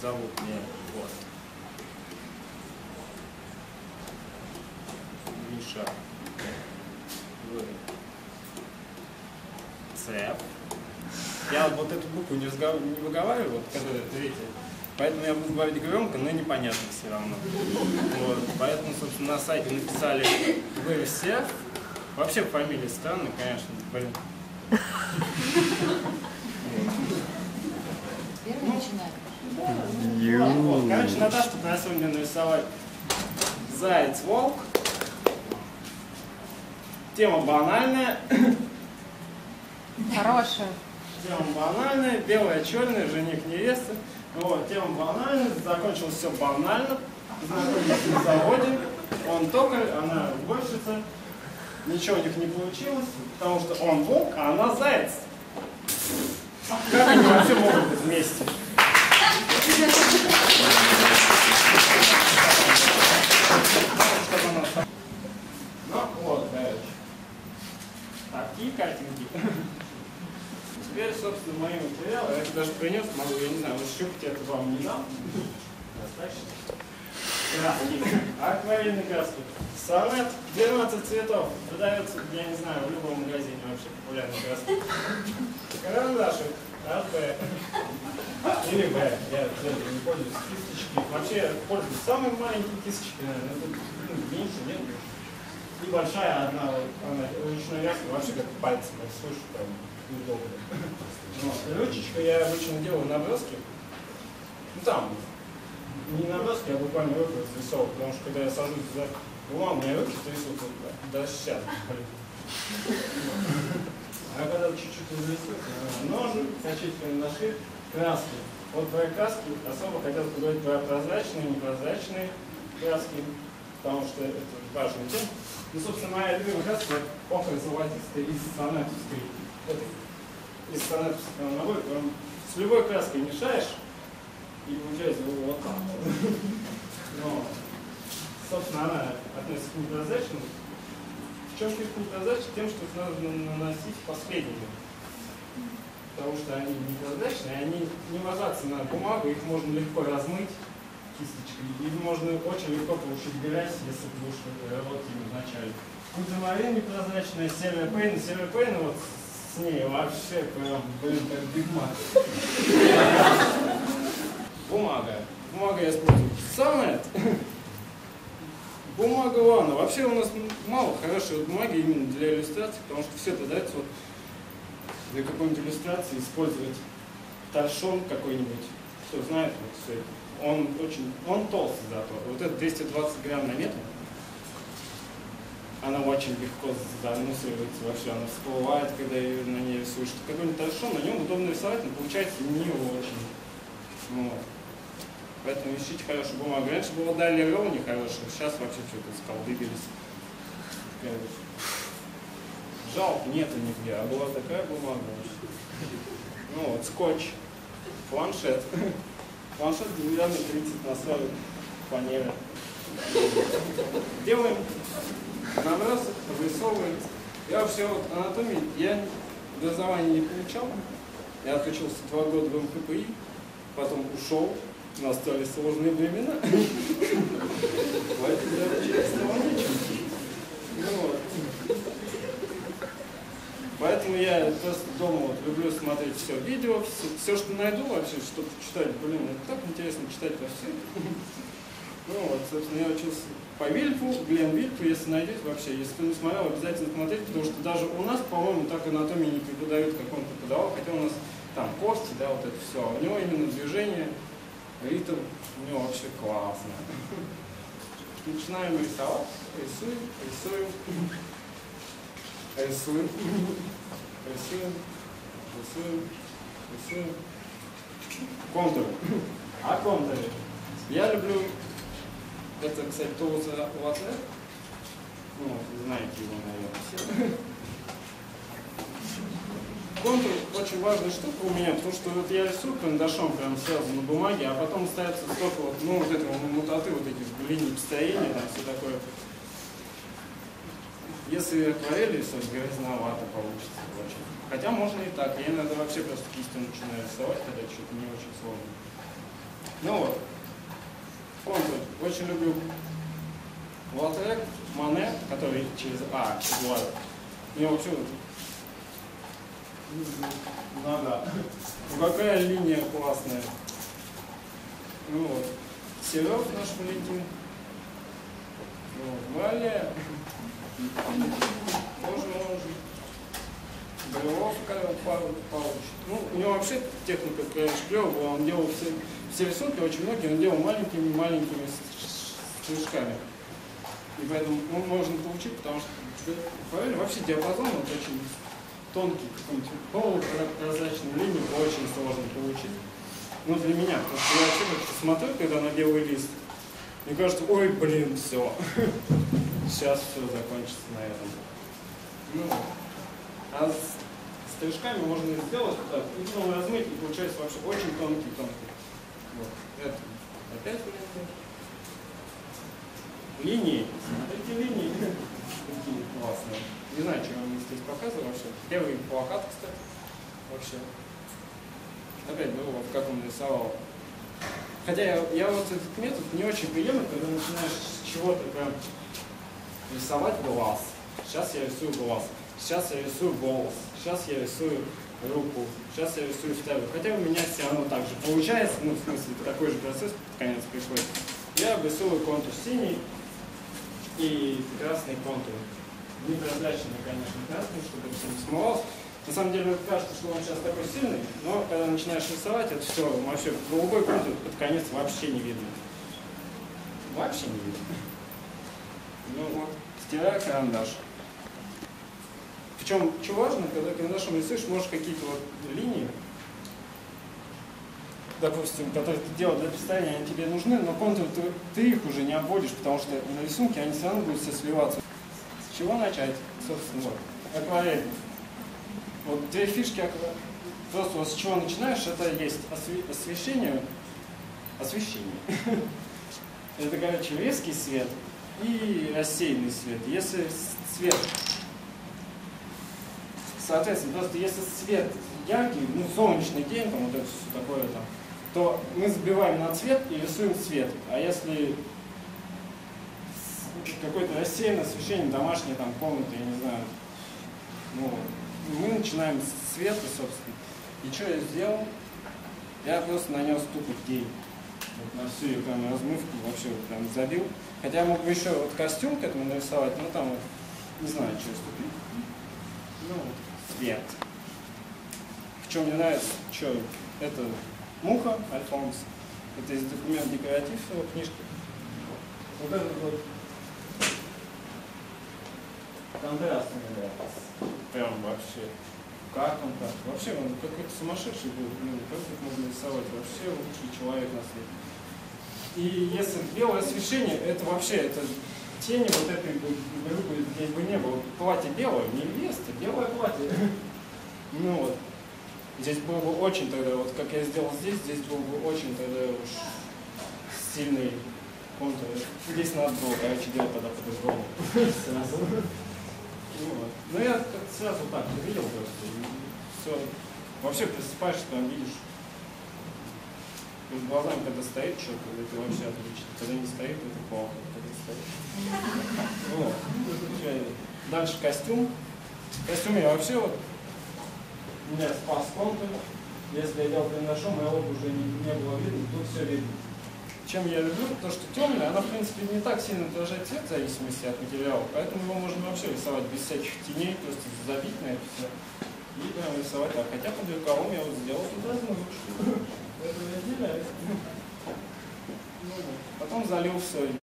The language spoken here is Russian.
зовут меня вот. Миша Цеп. Я вот эту букву не выговариваю, вот, которая третья. Поэтому я буду говорить громко, но непонятно все равно. Вот. Поэтому, собственно, на сайте написали «Вы все». Вообще фамилия странная, конечно, блин. Первый начинаем. Вот. Короче, Наташа попросила меня нарисовать заяц, волк. Тема банальная. Хорошая. Тема банальная, белая, черная, жених, невеста. Вот, тема банальная, закончилось все банально. Знакомились на заводе. Он токарь, она уборщица. Ничего у них не получилось, потому что он волк, а она заяц. Как они вообще могут быть вместе? Ну вот, короче. Такие картинки. Теперь, собственно, мои материалы. Я их даже принес, могу, я не знаю, щупать это вам не дам. Достаточно. Краски. Акварельные краски. Сонет 12 цветов. Продается, я не знаю, в любом магазине вообще популярные краски. Карандашик. АБ. Или Б. Я не пользуюсь. Кисточки. Вообще я пользуюсь самой маленькой кисточкой, наверное. Тут меньше нет. И большая одна, она ручной вязкой, вообще как пальцем рисуешь, прям удобно. Ручечкой я обычно делаю наброски. Ну там, не наброски, а буквально руку разрисовываю, потому что когда я сажусь за бумагу, у меня руки трясутся, даже сейчас. А когда чуть-чуть разрисую, ножик, точить карандаши, краски. Вот про краски особо хотел поговорить про прозрачные, непрозрачные краски, потому что это важная тема. Ну, собственно, моя любимая краска — охра золотистая из сонетовской. Из сонетовского набора. С любой краской мешаешь, и получается вот так. Но, собственно, она относится к непрозрачным. В чем фишка непрозрачных? Тем, что их надо наносить последними. Потому что они непрозрачные, они не ложатся на бумагу, их можно легко размыть кисточкой. И можно очень легко получить грязь, если ты будешь работать ими вначале. Ультрамарин непрозрачная, Silver Paint вот с ней вообще прям, блин, как бигмак. Бумага. Бумага я использую. Сонет. Бумага ладно. Вообще у нас мало хорошей бумаги именно для иллюстрации, потому что все пытаются вот для какой-нибудь иллюстрации использовать торшон какой-нибудь. Кто знает, вот все это. Он толстый зато. Вот это 220 грамм на метр. Она очень легко занусывается вообще, она всплывает, когда ее на ней рисуешь. Какой-нибудь торшон, на нем удобно рисовать, но получается не очень. Вот. Поэтому ищите хорошую бумагу. Раньше было Дали Роу нехорошая, сейчас вообще что-то сколдыбились. Жалко, нету нигде, а была такая бумага. Ну вот, скотч, планшет. Планшет деревянный 30 на 40 фанеры. Делаем набросы, обрисовываем. Я вообще вот анатомии, я образование не получал. Я отучился 2 года в МХПИ, потом ушел, настали сложные времена. Поэтому я учиться стало нечем. Поэтому я просто дома вот люблю смотреть все видео, все, что найду вообще, чтобы читать. Блин, это так интересно читать во все. Ну вот, собственно, я учился по Вильфу, Глен Вильфу, если найдете вообще, если кто не смотрел, обязательно смотрите, потому что даже у нас, по-моему, так анатомии не преподают, как он преподавал, хотя у нас там кости, да, вот это все, у него именно движение, ритм, у него вообще классно. Начинаем рисовать, рисуем. Контуры. А контуры? Я люблю, это, кстати, Тулуза Латте. Ну, знаете его, наверное, все. Контур очень важная штука у меня, потому что вот я рисую карандашом прям сразу на бумаге, а потом ставится столько вот, ну, вот этого мутаты, вот этих линий построения, там все такое. Если акварель рисовать, грязновато получится очень. Хотя можно и так. Я иногда вообще просто кистью начинаю рисовать, когда что-то не очень сложно. Ну вот. Контур. Очень люблю Латрек, Мане, который через через у него вообще нога. Ну, какая линия классная. Ну вот. Серов наш Валентин. Вот. Валя. Можно. Бреловка получит. Ну, у него вообще техника, конечно, клевая. Он делал все рисунки, очень многие, он делал маленькими стежками. И поэтому он можно получить, потому что вообще диапазон вот очень тонкий, какой-нибудь полупрозрачной линии очень сложно получить. Ну, для меня, потому что я вообще как-то смотрю, когда на белый лист, мне кажется, ой, блин, все. Сейчас все закончится на этом. Ну, а с стрижками можно сделать вот так, и снова размыть, и получается вообще очень тонкий. Вот. Это опять линии. Эти линии такие классные. Не знаю, что я вам здесь показываю вообще. Первый плакат, кстати. Вообще. Опять было, как он рисовал. Хотя я вот этот метод не очень приемлю, когда начинаешь с чего-то прям рисовать глаз. Сейчас я рисую глаз. Сейчас я рисую волос. Сейчас я рисую руку. Сейчас я рисую вторую. Хотя у меня все равно так же получается. Ну, в смысле, такой же процесс под конец приходит. Я рисую контур синий и красный контур. Непрозрачный, конечно, красный, чтобы это не смывалось. На самом деле кажется, что он сейчас такой сильный, но когда начинаешь рисовать, это все вообще голубой контур под конец вообще не видно. Вообще не видно. Ну вот, стираю карандаш. Причем, что важно, когда карандашом рисуешь, можешь какие-то вот линии, допустим, которые ты делал для представления, они тебе нужны, но контур ты их уже не обводишь, потому что на рисунке они все равно будут все сливаться. С чего начать? Собственно, вот. Акварель. Вот две фишки акварель. Просто вот с чего начинаешь, это есть освещение. Это, короче, резкий свет и рассеянный свет. Если свет, соответственно, просто если свет яркий, ну, солнечный день, там вот это все такое там, то мы забиваем на цвет и рисуем цвет. А если какое-то рассеянное освещение, домашнее там комнаты, я не знаю, ну, мы начинаем с цвета, собственно. И что я сделал? Я просто нанес тупо тень. Вот на всю ее прям размывку вообще вот прям забил. Хотя я мог бы еще вот костюм к этому нарисовать, но там вот не знаю, что ступить. Ну вот, цвет. Причем мне нравится, что это муха Альфонс. Это из документ декоратив книжки. Вот этот вот контраст мне нравится. Прям вообще. Как он так? Вообще он какой-то сумасшедший был. Ну, как тут можно рисовать? Вообще лучший человек на свете. И если белое освещение, это вообще, это тени вот этой группы здесь бы не было. Платье белое, невеста, белое платье. Ну вот. Здесь было бы очень тогда, вот как я сделал здесь был бы очень тогда уж сильный контур. Здесь надо было, короче, делать тогда по-другому. Сразу. Ну я как сразу так увидел просто. Все. Вообще просыпаешься, там видишь. Перед глазами, когда стоит что-то, это вообще отлично. Когда не стоит, это плохо. Когда стоит. Вот. Дальше костюм. Костюм я вообще вот. У меня спас контур. Если я делал карандашом, моего уже не было видно, тут все видно. Чем я люблю, то что темная, она в принципе не так сильно отражает цвет в зависимости от материала, поэтому его можно вообще рисовать без всяких теней, просто забить на это все. И прям рисовать так. Хотя под рукавом я вот сделал тут размывочку. Поэтому я отделяюсь. Потом залил все.